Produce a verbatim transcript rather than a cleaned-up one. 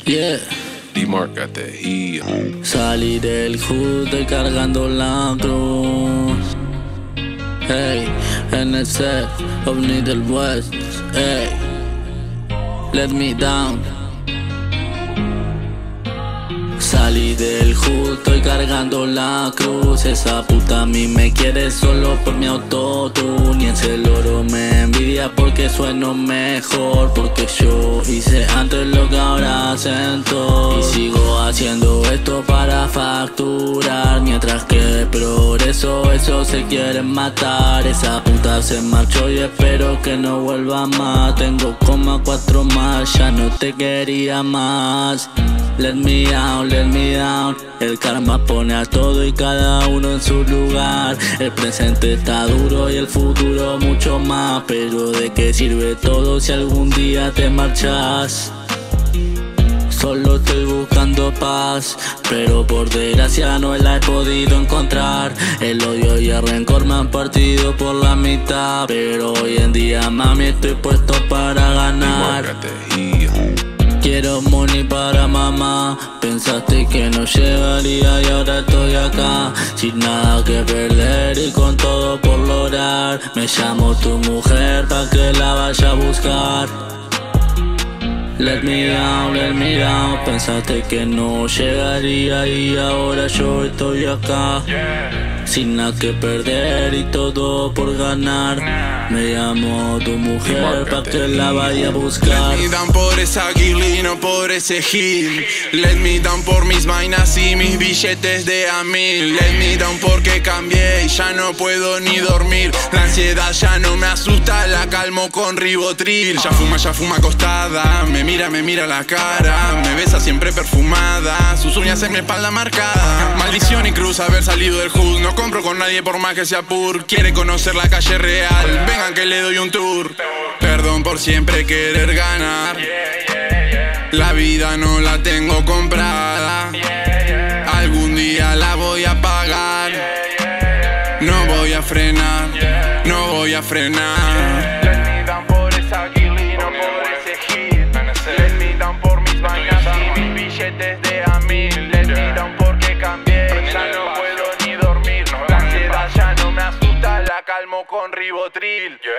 Yeah. D-Mark got that heat. Salí del hood, estoy cargando la cruz. Hey, N S F of Middle West. Hey, let me down. Salí del hood, estoy cargando la cruz. Esa puta a mí me quiere solo por mi autotune. Y ese loro me envidia porque sueno mejor. Porque yo hice antes lo que ahora hacen todos. Y sigo haciendo esto para facturar. Mientras que progreso, esos se quieren matar. Esa puta se marchó y espero que no vuelva más. Tengo coma cuatro más, ya no te quería más. Let me down, let me down. El karma pone a todo y cada uno en su lugar. El presente está duro y el futuro mucho más. Pero ¿de qué sirve todo si algún día te marchas? Solo estoy buscando paz, pero por desgracia no la he podido encontrar. El odio y el rencor me han partido por la mitad. Pero hoy en día, mami, estoy puesto para ganar. D-Mark got that heat. Quiero money para mamá. Pensaste que no llegaría y ahora estoy acá, sin nada que perder y con todo por lograr. Me llamo tu mujer pa' que la vaya a buscar. Let me down, let me down. Pensaste que no llegaría y ahora yo estoy acá, sin nada que perder y todo por ganar. Me llamo tu mujer pa' que la vaya a buscar. Let me down por esa girly, no por ese gil. Let me down por mis vainas y mis billetes de a mil. Let me down porque cambié y ya no puedo ni dormir. La ansiedad ya no me asusta, la calmo con Ribotril. Ya fuma, ya fuma acostada, me mira, me mira la cara. Me besa siempre perfumada, sus uñas en mi espalda marcada. Maldición y cruz haber salido del hood. No compro con nadie por más que sea pur. Quiere conocer la calle real, vengan que le doy un tour. Perdón por siempre querer ganar. La vida no la tengo comprada. Algún día la voy a pagar. No voy a frenar, no voy a frenar. Let me down por esa girly, no por ese hit. Let me down por mis vainas y mis billetes de a mil. Let me down porque cambié, ya no puedo ni dormir. La ansiedad ya no me asusta, la calmo con Ribotril.